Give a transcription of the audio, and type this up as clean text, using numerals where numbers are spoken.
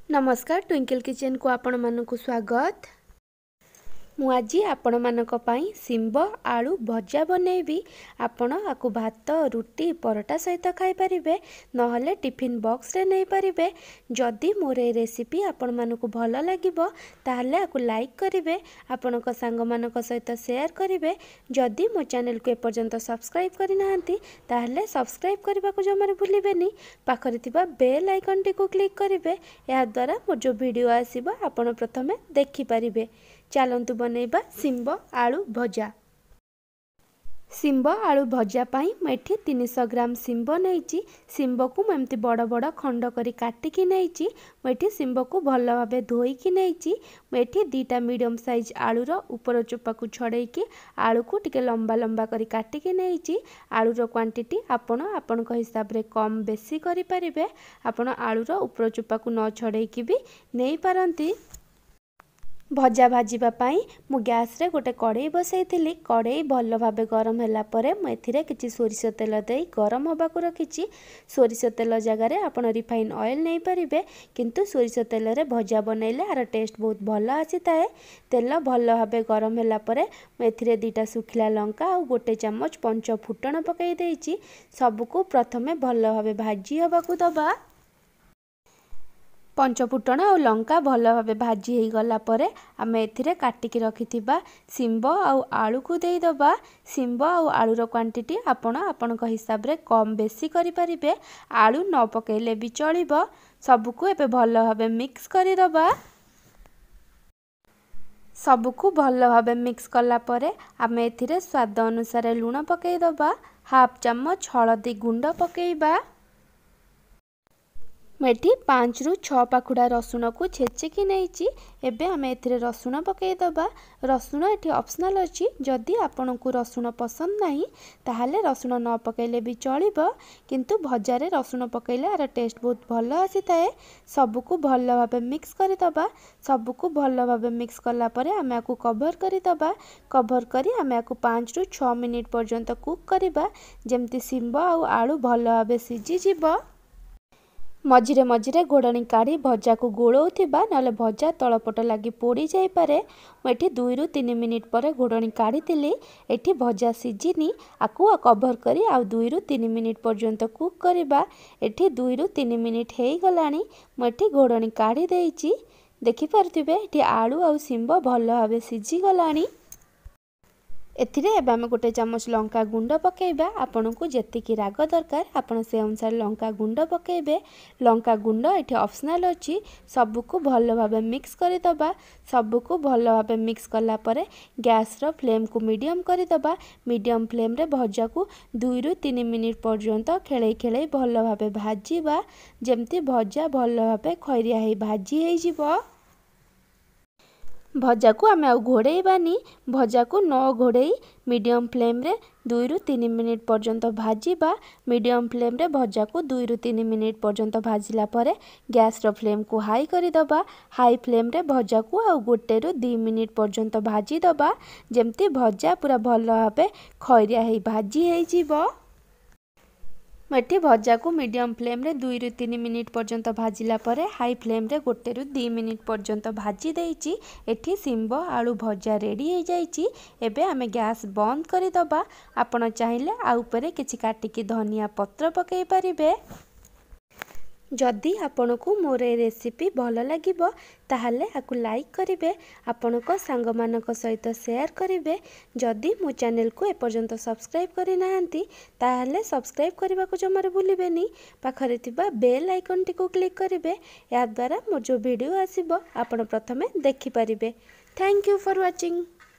नमस्कार twinkle kitchen को आपण मानक स्वागत। मु आज आपण मानक पई सिंब आलू भजा बनैबी। आपण आकु भात रुटी परोटा सहित खाई परिबे, नहले टिफिन बॉक्स रे नै परिबे। जदि मोर ए रेसिपी आपण मानक भल लागिबो ताहले आकु लाइक करिवे, आपणक सांग मानक सहित शेयर करिवे। जदि मो चैनल को एपर्यंत सब्सक्राइब करि नाहंती ताहले सब्सक्राइब करबा को जमार भूलिबेनी। पाखरे थिबा बेल आइकन टी को क्लिक करिवे, या द्वारा मोर जो वीडियो आसीबो आपण प्रथमे देखि परिबे। चलंतु बनैबा सिंब आलू भजा। सिंब आलू भजा पाई मैं 300 ग्राम सिंब नहीं। सिंब को मुझे बड़ बड़ खंड करी काटिकी नहीं। मुझे सिंब को भल भाव धोईकी नहीं। मुझे 2टा मीडियम साइज आलूर ऊपर चोपा को छड़ेकी आलू को टिके लंबा लंबा करी काटिकी नहीं। आलूर क्वांटिटी आपण हिसाब रे कम बेसी करि परिबे। आपण आलूर ऊपर चोपा को न छड़ेकी भी नहीं पारंती। भजा भाजिबा पाई मु गैस रे गोटे कड़ई बसई थी। कड़ई भल भाव गरम होला परे मु एथिरे किछि सोरिष तेल देई गरम होबा को रखिछि। सोरिष तेल जगार आपण रिफाइन ऑयल नहीं पारिबे, किंतु सोरिष तेल रे भजा बनैले आर टेस्ट बहुत भल आसी थाए। तेल भल भाव गरम होला परे मु एथिरे 2टा सुखिला लंका और गोटे चामच पंच फुटण पकई देइछि। सबको प्रथमे भल भाव भाजी होबा को दबा। पंचफुटण और लंका भल भाव भाजी हो गला परे आमे एथिरे काटिकी रखिथिबा सिंब और आलू को देई दबा। सिंब और आलूर क्वांटिटी आपण हिसाब रे कम बेसी करि परिबे। आलू न पकेले भी चलिबो। सबको एबे भल भाव मिक्स करि दबा। सबको भल भाव मिक्स कला परे आमे एथिरे स्वाद अनुसार लूण पकेई दबा। हाफ चम्मच हळदी गुंड पकेइबा। मेठी 5 रु 6 पाखुड़ा रसुण को छेचिकी नहीं। एबे आमे एथिरे रसुण पकई दबा। रसुण एठी ऑप्शनल अछि। जदि आपन को रसुण पसंद नहीं ताहाले रसुण न पकेले भी चलिबो, किंतु भजारे रसुण पकेले आर टेस्ट बहुत भल आसी थाए। सबको भल भाव मिक्स करि दबा। सबको भल भाव मिक्स कला परे आमे आकु कवर करि दबा। कवर करी आमे आकु 5 रु 6 मिनिट पर्यंत कुक करिबा, जेमति सिंब और आलू भल भाव सिझी जिवो। मझिरे मझिरे घोड़नी काढ़ी भजा को गोलौथिबा, नले भजा तलपट लगी पोड़ी जाई पारे। मुझे 2 रु 3 मिनिट पर घोड़नी काढ़ी थिली। एठी भजा सिझिनी, आकु कवर करी आ 2 रु 3 मिनिट पर्यंत कुक करिबा। एठी 2 रु 3 मिनिट हेई गलानी। मुझे घोड़नी काढ़ी देइछि। देखि पारथिबे एठी आलू और सिंब भल भावे सिझी गलानी। एथिरे एबे आमे गोटे चामच लंका गुंड पकेइबा। आपनकु जेतिकी राग दरकार आपण से अनुसार लंका गुंड पकेइबे। लंका गुंड एठी ऑप्शनल अछि। सबको भल भावे मिक्स करि दबा। सबको भल भावे मिक्स कला परे गैस रो फ्लेम को मीडियम करि दबा। मीडियम फ्लेम रे भजा को 2 रु 3 मिनिट पर्यंत खेलै खेलै भल भावे भाजीबा, जेमति भजा भल भावे खैरिया हेई भाजी हेई जिवो। भजा को आमे आ घोड़ेबानी। भजा को न घोड़े मीडियम फ्लेम रे 2 रु 3 मिनिट पर्यंत भाजीबा। मीडियम फ्लेम रे भजा को 2 रु 3 मिनिट पर्यंत भाजिला परे गैस रो फ्लेम को हाई करि दबा। हाई फ्लेम रे भजा को आ 1 रु 2 मिनिट पर्यंत भाजी दबा, जेमति भजा पूरा भल भावे खैरिया हेई भाजी हेई जिवो। मेठी भजा को मीडियम फ्लेम रे 2 रु 3 मिनिट पर्यंत भाजिला परे हाई फ्लेम रे 1 रु 2 मिनिट पर्यंत भाजी देइछि। एठी सिंब आलू भजा रेडी हो जाइछि। एबे आमे गैस बंद करि दबा। आपण चाहिले आ ऊपर किछि काटिकी धनिया पत्र पकेई परिबे। जदि आपनको मोर ए रेसिपी भल लागिबो ताहले आकु लाइक करिवे, आपनक सांग मानक सहित शेयर करिवे। जदि मो चैनल को एपर्यंत सब्सक्राइब करि नाहंती ताहले सब्सक्राइब करबा को जमार भूलिबेनी। पाखरे थिबा बेल आइकन टी को क्लिक करिवे, या द्वारा मोर जो वीडियो आसीबो आपण प्रथमे देखि परिबे। Thank you for watching.